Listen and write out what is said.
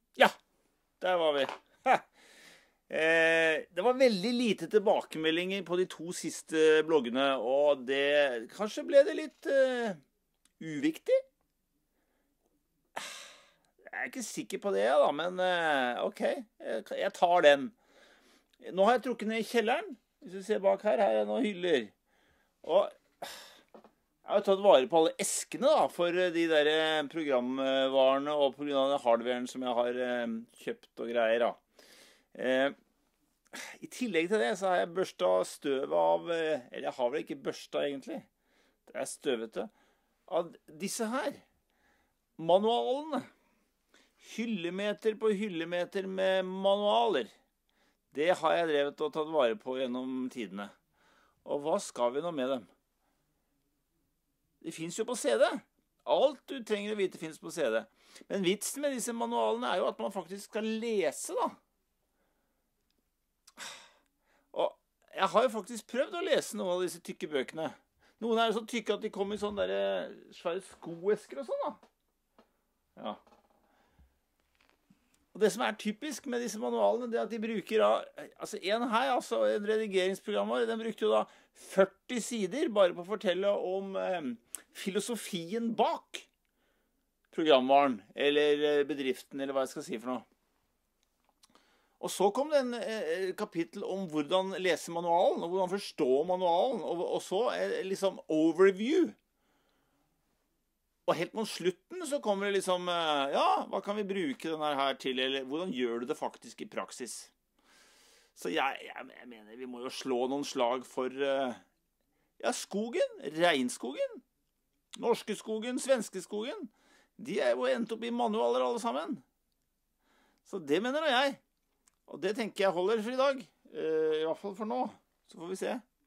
Ja, der var vi. Det var veldig lite tilbakemeldinger på de 2 siste bloggene, og kanskje ble det litt uviktig? Jeg er ikke sikker på det da, men ok, jeg tar den. Nå har jeg trukket ned i kjelleren. Hvis du ser bak her er det noen hyller. Og jeg har tatt vare på alle eskene da, for de der programvarene og på grunn av den hardwaren som jeg har kjøpt og greier da. I tillegg til det så har jeg børstet støv av, eller jeg har vel ikke børstet egentlig, det er støvete, av disse her. Manualene. Hyllemeter på hyllemeter med manualer. Det har jeg drevet og tatt vare på gjennom tidene. Og hva skal vi nå med dem? Det finnes jo på CD. Alt du trenger å vite finnes på CD. Men vitsen med disse manualene er jo at man faktisk skal lese da. Og jeg har jo faktisk prøvd å lese noen av disse tykke bøkene. Noen er jo så tykke at de kommer i sånne der svære skoesker og sånn da. Ja. Og det som er typisk med disse manualene, det er at de bruker en her, altså en redigeringsprogram, den brukte jo da 40 sider bare på å fortelle om filosofien bak programvaren, eller bedriften, eller hva jeg skal si for noe. Og så kom det en kapittel om hvordan lese manualen, og hvordan forstå manualen, og så liksom overview. Og helt mot slutten så kommer det liksom, ja, hva kan vi bruke denne her til, eller hvordan gjør du det faktisk i praksis? Så jeg mener, vi må jo slå noen slag for, ja, skogen, regnskogen, norske skogen, svenske skogen. De er jo endt opp i manualer alle sammen. Så det mener jeg. Og det tenker jeg holder for i dag, i hvert fall for nå. Så får vi se.